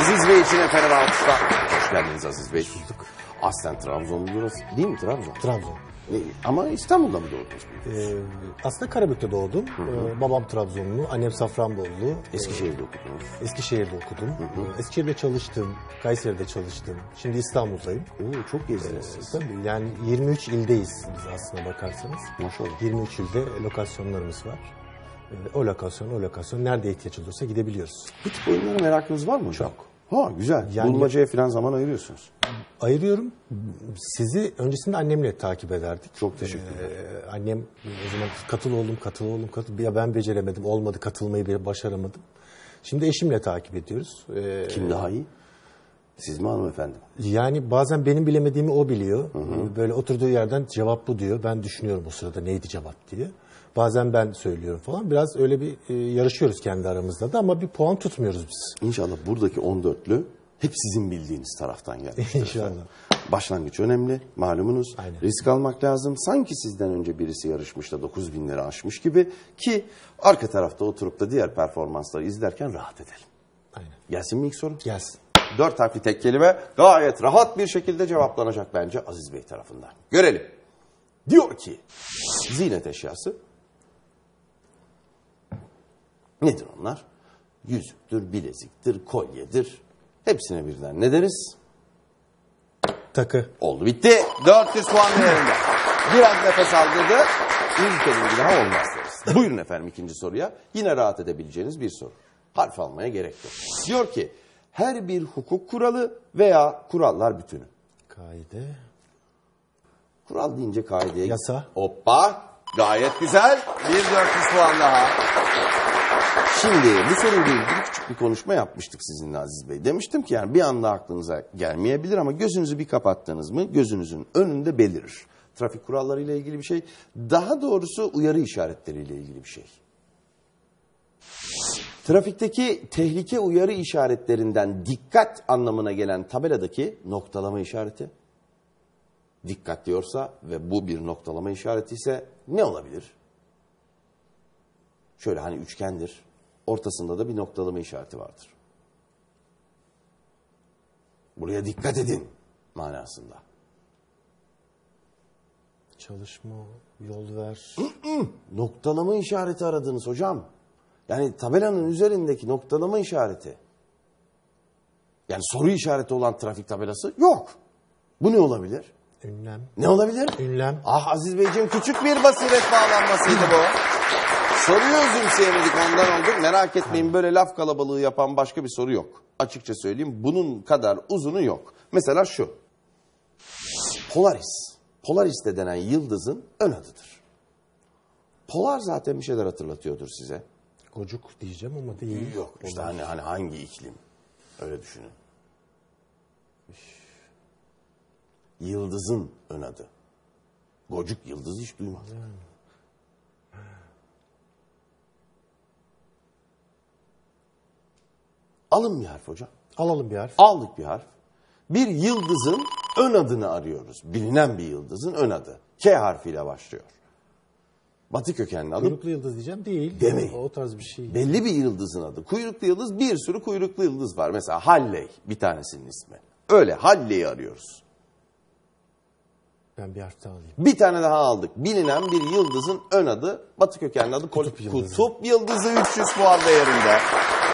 Aziz Bey için efendim alkışlar. Hoş geldiniz Aziz Bey. Aslen Trabzonlu burası. Değil mi Trabzon? Trabzon. Ama İstanbul'da mı doğdunuz? Aslında Karabük'te doğdum. Babam Trabzonlu, annem Safranbolulu. Eskişehir'de okudunuz. Eskişehir'de okudum. Eskişehir'de çalıştım, Kayseri'de çalıştım. Şimdi İstanbul'dayım. Oo, çok gezdiniz siz. Tabii yani 23 ildeyiz biz aslına bakarsanız. Maşallah. 23 ilde lokasyonlarımız var. O lokasyon nerede ihtiyaç olursa gidebiliyoruz. Bu tip oyunlara merakınız var mı hocam? Ha güzel. Yani- Bulmacaya falan zaman ayırıyorsunuz. Ayırıyorum. Sizi öncesinde annemle takip ederdik. Çok teşekkür ederim. Annem o zaman katıl oğlum. Ya ben beceremedim, olmadı, katılmayı başaramadım. Şimdi eşimle takip ediyoruz. Kim daha iyi? Siz mi hanımefendi? Yani bazen benim bilemediğimi o biliyor. Böyle oturduğu yerden cevap bu diyor. Ben düşünüyorum o sırada neydi cevap diye. Bazen ben söylüyorum falan. Biraz öyle bir yarışıyoruz kendi aramızda da ama bir puan tutmuyoruz biz. İnşallah buradaki 14'lü hep sizin bildiğiniz taraftan gelmiştir. İnşallah. Başlangıç önemli, malumunuz. Aynen. Risk almak lazım. Sanki sizden önce birisi yarışmış da 9.000 lira aşmış gibi ki arka tarafta oturup da diğer performansları izlerken rahat edelim. Aynen. Gelsin mi ilk soru? Gelsin. 4 harfli tek kelime gayet rahat bir şekilde cevaplanacak bence Aziz Bey tarafından. Görelim. Diyor ki ziynet eşyası. Nedir onlar? Yüzüktür, bileziktir, kolyedir. Hepsine birden ne deriz? Takı. Oldu bitti. 400 puan değerinde. Biraz nefes aldırdı. İlk bir daha olmaz deriz. Buyurun efendim ikinci soruya. Yine rahat edebileceğiniz bir soru. Harf almaya gerek yok. Diyor ki her bir hukuk kuralı veya kurallar bütünü. Kaide. Kural deyince kaideye... Yasa. Hoppa. Gayet güzel. Bir 400 puan daha. Şimdi bu soruyla ilgili küçük bir konuşma yapmıştık sizinle Aziz Bey. Demiştim ki yani bir anda aklınıza gelmeyebilir ama gözünüzü bir kapattınız mı gözünüzün önünde belirir. Trafik kurallarıyla ilgili bir şey. Daha doğrusu uyarı işaretleriyle ilgili bir şey. Trafikteki tehlike uyarı işaretlerinden dikkat anlamına gelen tabeladaki noktalama işareti. Dikkat diyorsa ve bu bir noktalama işareti ise ne olabilir? Şöyle hani üçgendir. Ortasında da bir noktalama işareti vardır. Buraya dikkat edin manasında. Çalışma, yol ver. Noktalama işareti aradınız hocam. Yani tabelanın üzerindeki noktalama işareti. Yani soru işareti olan trafik tabelası yok. Bu ne olabilir? Ünlem. Ne olabilir? Ünlem. Ah Aziz Beyciğim küçük bir basiret bağlanmasıydı bu. Soruyu özümseyemedik ondan oldu. Merak etmeyin böyle laf kalabalığı yapan başka bir soru yok. Açıkça söyleyeyim bunun kadar uzunu yok. Mesela şu. Polaris. Polaris de denen yıldızın ön adıdır. Polar zaten bir şeyler hatırlatıyordur size. Gocuk diyeceğim ama değil. Yok işte hani hangi iklim? Öyle düşünün. Yıldızın ön adı. Gocuk yıldız hiç duymadım. Alın bir harf hocam. Alalım bir harf. Aldık bir harf. Bir yıldızın ön adını arıyoruz. Bilinen bir yıldızın ön adı. K harfiyle başlıyor. Batı kökenli adı. Kuyruklu yıldız diyeceğim değil. Demeyin. O tarz bir şey. Belli bir yıldızın adı. Kuyruklu yıldız bir sürü kuyruklu yıldız var. Mesela Halley bir tanesinin ismi. Öyle Halley'i arıyoruz. Ben bir harf daha alayım. Bir tane daha aldık. Bilinen bir yıldızın ön adı. Batı kökenli adı Kutup yıldızı. Kutup yıldızı 300 puan değerinde.